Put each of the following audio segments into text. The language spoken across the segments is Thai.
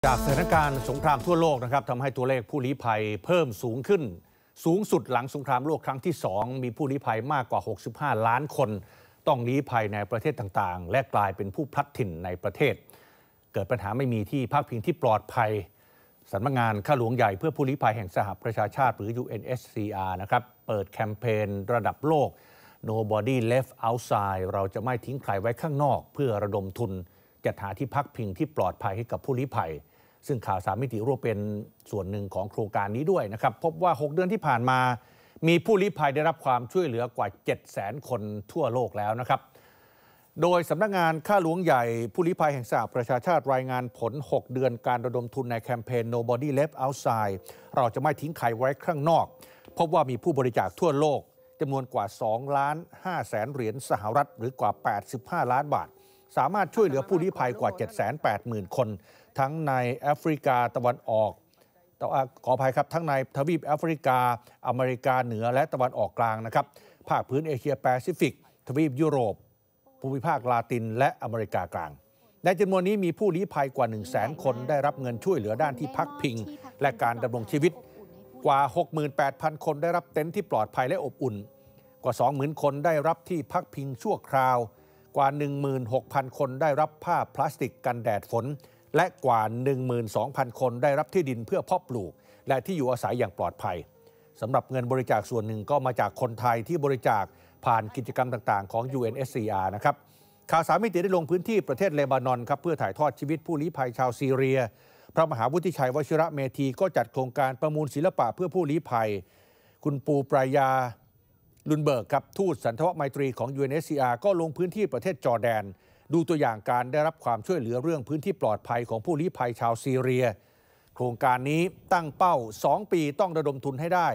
จากสถานการณ์สงครามทั่วโลกนะครับทำให้ตัวเลขผู้ลี้ภัยเพิ่มสูงขึ้นสูงสุดหลังสงครามโลกครั้งที่ 2มีผู้ลี้ภัยมากกว่า65ล้านคนต้องลี้ภัยในประเทศต่างๆและกลายเป็นผู้พลัดถิ่นในประเทศเกิดปัญหาไม่มีที่พักพิงที่ปลอดภัยสำนักงานข้าหลวงใหญ่เพื่อผู้ลี้ภัยแห่งสหประชาชาติหรือ UNHCR นะครับเปิดแคมเปญระดับโลก Nobody Left Outside เราจะไม่ทิ้งใครไว้ข้างนอกเพื่อระดมทุนจัดหาที่พักพิงที่ปลอดภัยให้กับผู้ลี้ภัยซึ่งข่าว3มิติร่วมเป็นส่วนหนึ่งของโครงการนี้ด้วยนะครับพบว่า6เดือนที่ผ่านมามีผู้ลี้ภัยได้รับความช่วยเหลือกว่า 700,000 คนทั่วโลกแล้วนะครับโดยสำนักงานข้าหลวงใหญ่ผู้ลี้ภัยแห่งสหประชาชาติรายงานผล6เดือนการระดมทุนในแคมเปญ Nobody Left Outside เราจะไม่ทิ้งใครไว้ข้างนอกพบว่ามีผู้บริจาคทั่วโลกจำนวนกว่า2,500,000 เหรียญสหรัฐหรือกว่า85ล้านบาทสามารถช่วยเหลือผู้ลี้ภัยกว่า 780,000 คนทั้งในแอฟริกาตะวันออกขออภัยครับทั้งในทวีปแอฟริกาอเมริกาเหนือและตะวันออกกลางนะครับภาคพื้นเอเชียแปซิฟิกทวีปยุโรปภูมิภาคลาตินและอเมริกากลางในจำนวนนี้มีผู้ลี้ภัยกว่า 100,000 คนได้รับเงินช่วยเหลือด้านที่พักพิงและการดำรงชีวิตกว่า 68,000 คนได้รับเต็นท์ที่ปลอดภัยและอบอุ่นกว่า 20,000 คนได้รับที่พักพิงชั่วคราวกว่า 16,000 คนได้รับผ้าพลาสติกกันแดดฝนและกว่า 12,000 คนได้รับที่ดินเพื่อเพาะปลูกและที่อยู่อาศัยอย่างปลอดภัยสำหรับเงินบริจาคส่วนหนึ่งก็มาจากคนไทยที่บริจาคผ่านกิจกรรมต่างๆของ UNHCR นะครับข่าว3มิติได้ลงพื้นที่ประเทศเลบานอนครับเพื่อถ่ายทอดชีวิตผู้ลี้ภัยชาวซีเรียพระมหาวุฒิชัยวชิระเมธีก็จัดโครงการประมูลศิลปะเพื่อผู้ลี้ภัยคุณปูปรายาลุนเบิร์กครับทูตสันทวไมตรีของ UNHCR ก็ลงพื้นที่ประเทศจอร์แดนดูตัวอย่างการได้รับความช่วยเหลือเรื่องพื้นที่ปลอดภัยของผู้ลี้ภัยชาวซีเรียโครงการนี้ตั้งเป้า2ปีต้องระดมทุนให้ได้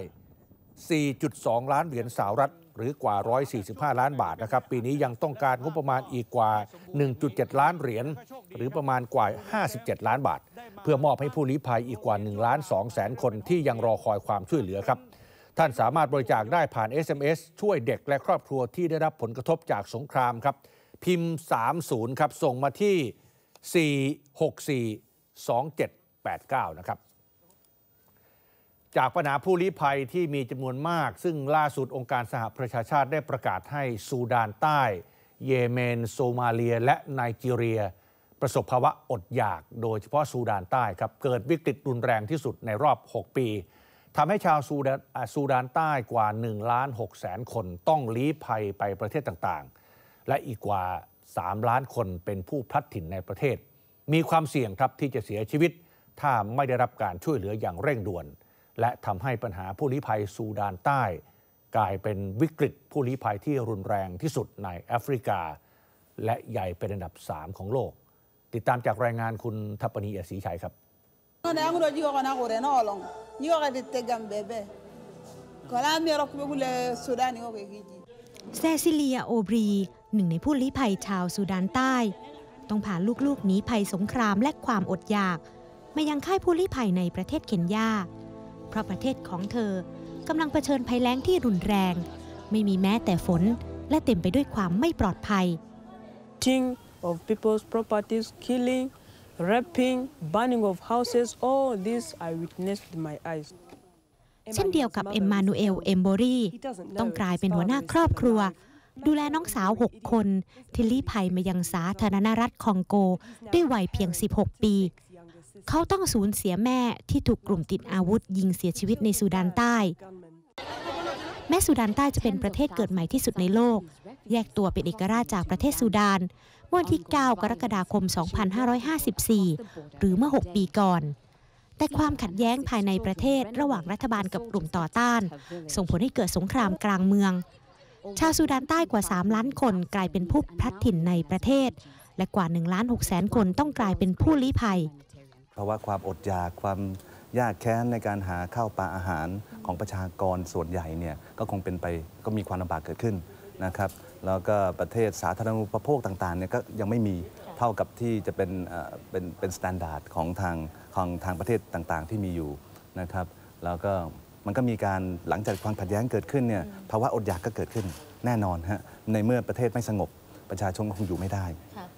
4.2 ล้านเหรียญสหรัฐหรือกว่า145ล้านบาทนะครับปีนี้ยังต้องการงบประมาณอีกกว่า 1.7 ล้านเหรียญหรือประมาณกว่า57ล้านบาทเพื่อมอบให้ผู้ลี้ภัยอีกกว่า1,200,000 คนที่ยังรอคอยความช่วยเหลือครับท่านสามารถบริจาคได้ผ่าน SMS ช่วยเด็กและครอบครัวที่ได้รับผลกระทบจากสงครามครับพิมพ์30ครับส่งมาที่4642789นะครับจากปัญหาผู้ลี้ภัยที่มีจำนวนมากซึ่งล่าสุดองค์การสหประชาชาติได้ประกาศให้ซูดานใต้เยเมนโซมาเลียและไนจีเรียประสบภาวะอดอยากโดยเฉพาะซูดานใต้ครับเกิดวิกฤตรุนแรงที่สุดในรอบ6ปีทำให้ชาวซูดานใต้กว่า 1,600,000 คนต้องลี้ภัยไปประเทศต่างๆและอีกกว่า3 ล้านคนเป็นผู้พลัดถิ่นในประเทศมีความเสี่ยงครับที่จะเสียชีวิตถ้าไม่ได้รับการช่วยเหลืออย่างเร่งด่วนและทำให้ปัญหาผู้ลี้ภัยซูดานใต้กลายเป็นวิกฤตผู้ลี้ภัยที่รุนแรงที่สุดในแอฟริกาและใหญ่เป็นอันดับ3ของโลกติดตามจากรายงานคุณทัปปนี ศรีชัยครับแซซิเลียโอบรีหนึ่งในผู้ลี้ภัยชาวซูดานใต้ต้องพาลูกๆหนีภัยสงครามและความอดอยากมายังค่ายผู้ลี้ภัยในประเทศเคนยาเพราะประเทศของเธอกำลังเผชิญภัยแล้งที่รุนแรงไม่มีแม้แต่ฝนและเต็มไปด้วยความไม่ปลอดภัย of people's properties, killing, raping, burning of houses, all this I witnessed with my eyes. เช่นเดียวกับเอ็มมานูเอล เอมโบรีต้องกลายเป็นหัวหน้าครอบครัวดูแลน้องสาว6 คนที่ลี้ภัยมายังสาธารณรัฐคองโกด้วยวัยเพียง16 ปีเขาต้องสูญเสียแม่ที่ถูกกลุ่มติดอาวุธยิงเสียชีวิตในซูดานใต้แม้ซูดานใต้จะเป็นประเทศเกิดใหม่ที่สุดในโลกแยกตัวเป็นเอกราชจากประเทศซูดานเมื่อวันที่ 9 กรกฎาคม 2554 หรือเมื่อ 6 ปีก่อนแต่ความขัดแย้งภายในประเทศระหว่างรัฐบาลกับกลุ่มต่อต้านส่งผลให้เกิดสงครามกลางเมืองชาวซูดานใต้กว่า 3 ล้านคนกลายเป็นผู้พลัดถิ่นในประเทศและกว่า 1,600,000 คนต้องกลายเป็นผู้ลี้ภัยเพราะว่าความอดอยากความยากแค้นในการหาข้าวปลาอาหารของประชากรส่วนใหญ่เนี่ยก็คงเป็นไปก็มีความลำบากเกิดขึ้นนะครับแล้วก็ประเทศสาธารณูปโภคต่างๆเนี่ยก็ยังไม่มีเท่ากับที่จะเป็นมาตรฐานของทางประเทศต่างๆที่มีอยู่นะครับแล้วก็มันก็มีการหลังจากความขัดแย้งเกิดขึ้นเนี่ยภาวะอดอยากก็เกิดขึ้นแน่นอนฮะในเมื่อประเทศไม่สงบประชาชนคงอยู่ไม่ได้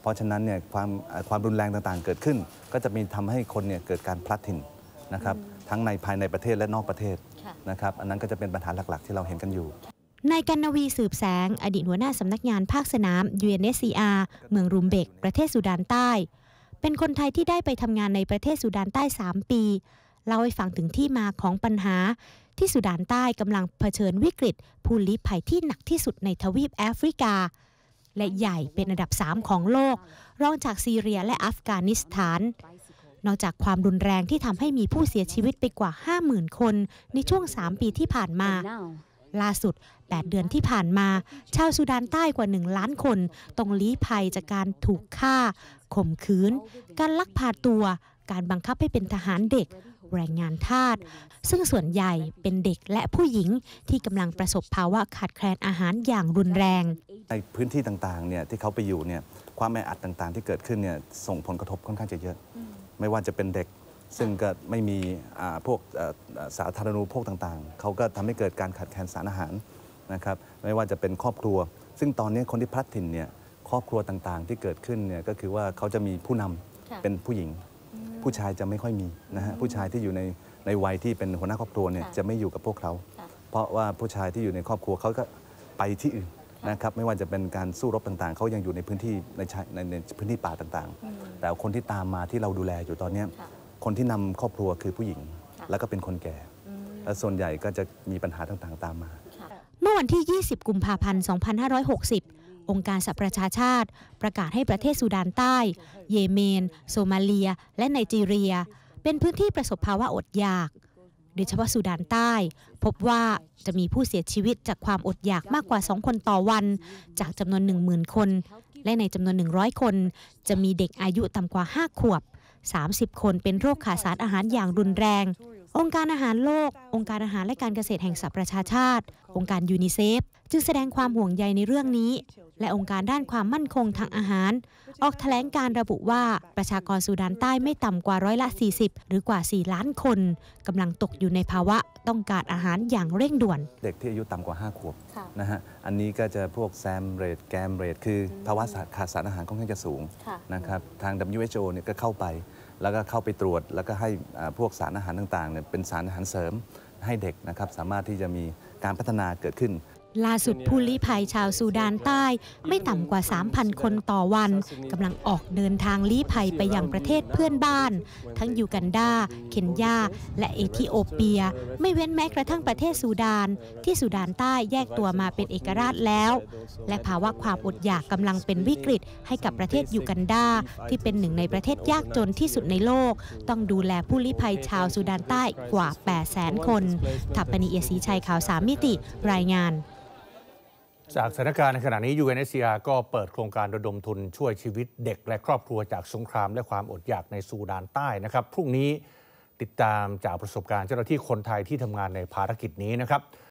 เพราะฉะนั้นเนี่ยความรุนแรงต่างๆเกิดขึ้นก็จะมีทำให้คนเนี่ยเกิดการพลัดถิ่นนะครับทั้งในภายในประเทศและนอกประเทศนะครับอันนั้นก็จะเป็นปัญหาหลักๆที่เราเห็นกันอยู่นายกนวีสืบแสงอดีตหัวหน้าสำนักงานภาคสนาม UNHCR เมืองรุมเบกประเทศสุดานใต้เป็นคนไทยที่ได้ไปทำงานในประเทศสุดานใต้3 ปีเล่าให้ฟังถึงที่มาของปัญหาที่สุดานใต้กำลังเผชิญวิกฤตผู้ลี้ภัยที่หนักที่สุดในทวีปแอฟริกาและใหญ่เป็นอันดับ3ของโลกรองจากซีเรียและอัฟกานิสถานนอกจากความรุนแรงที่ทำให้มีผู้เสียชีวิตไปกว่า 50,000 คนในช่วง3 ปีที่ผ่านมาล่าสุด8 เดือนที่ผ่านมาชาวสุดานใต้กว่า1 ล้านคนต้องลี้ภัยจากการถูกฆ่าข่มขืนการลักพาตัวการบังคับให้เป็นทหารเด็กแรงงานทาสซึ่งส่วนใหญ่เป็นเด็กและผู้หญิงที่กำลังประสบภาวะขาดแคลนอาหารอย่างรุนแรงในพื้นที่ต่างๆเนี่ยที่เขาไปอยู่เนี่ยความแออัดต่างๆที่เกิดขึ้นเนี่ยส่งผลกระทบค่อนข้างจะเยอะไม่ว่าจะเป็นเด็กซึ่งก็ไม่มีพวกสาธารณูปโภคต่างๆเขาก็ทำให้เกิดการขาดแคลนสารอาหารนะครับไม่ว่าจะเป็นครอบครัวซึ่งตอนนี้คนที่พลัดถิ่นเนี่ยครอบครัวต่างๆที่เกิดขึ้นเนี่ยก็คือว่าเขาจะมีผู้นำเป็นผู้หญิงผู้ชายจะไม่ค่อยมีนะฮะผู้ชายที่อยู่ในวัยที่เป็นหัวหน้าครอบครัวเนี่ยจะไม่อยู่กับพวกเขาเพราะว่าผู้ชายที่อยู่ในครอบครัวเขาก็ไปที่อื่นนะครับไม่ว่าจะเป็นการสู้รบต่างๆเขายังอยู่ในพื้นที่ในพื้นที่ป่าต่างๆแต่คนที่ตามมาที่เราดูแลอยู่ตอนนี้คนที่นำครอบครัวคือผู้หญิงแล้วก็เป็นคนแก่และส่วนใหญ่ก็จะมีปัญหาต่างๆตามมาเมื่อวันที่ 20 กุมภาพันธ์ 2560 องค์การสหประชาชาติประกาศให้ประเทศสุดานใต้เยเมนโซมาเลียและไนจีเรียเป็นพื้นที่ประสบภาวะอดอยากโดยเฉพาะสุดานใต้พบว่าจะมีผู้เสียชีวิตจากความอดอยากมากกว่า2 คนต่อวันจากจำนวน 10,000 คนและในจำนวน100 คนจะมีเด็กอายุต่ำกว่า5 ขวบ30 คนเป็นโรคขาดสารอาหารอย่างรุนแรงองค์การอาหารโลกองค์การอาหารและการเกษตรแห่งสหประชาชาติองค์การยูนิเซฟจึงแสดงความห่วงใยในเรื่องนี้และองค์การด้านความมั่นคงทางอาหารออกแถลงการระบุว่าประชากรสุดานใต้ไม่ต่ำกว่า40%หรือกว่า4 ล้านคนกำลังตกอยู่ในภาวะต้องการอาหารอย่างเร่งด่วนเด็กที่อายุต่ำกว่า5 ขวบนะฮะอันนี้ก็จะพวกแซมเรทแกมเรทคือภาวะขาดสารอาหารค่อนข้างจะสูงนะครับทาง WHO เนี่ยก็เข้าไปแล้วก็เข้าไปตรวจแล้วก็ให้พวกสารอาหารต่างๆเนี่ยเป็นสารอาหารเสริมให้เด็กนะครับสามารถที่จะมีการพัฒนาเกิดขึ้นล่าสุดผู้ลี้ภัยชาวซูดานใต้ไม่ต่ำกว่า 3,000 คนต่อวันกำลังออกเดินทางลี้ภัยไปยังประเทศเพื่อนบ้านทั้งยูกันดาเคนยาและเอธิโอเปียไม่เว้นแม้กระทั่งประเทศซูดานที่ซูดานใต้แยกตัวมาเป็นเอกราชแล้วและภาวะความอดอยากกำลังเป็นวิกฤตให้กับประเทศยูกันดาที่เป็นหนึ่งในประเทศยากจนที่สุดในโลกต้องดูแลผู้ลี้ภัยชาวซูดานใต้กว่า 800,000 คนทัปปณีเอียดศรีชัยข่าว3 มิติรายงานจากสถานการณ์ในขณะนี้ UNHCR ก็เปิดโครงการระดมทุนช่วยชีวิตเด็กและครอบครัวจากสงครามและความอดอยากในซูดานใต้นะครับพรุ่งนี้ติดตามจากประสบการณ์เจ้าหน้าที่คนไทยที่ทำงานในภารกิจนี้นะครับ